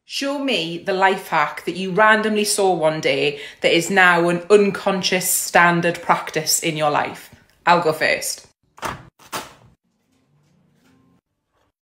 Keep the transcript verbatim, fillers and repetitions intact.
Show me the life hack that you randomly saw one day that is now an unconscious standard practice in your life. I'll go first.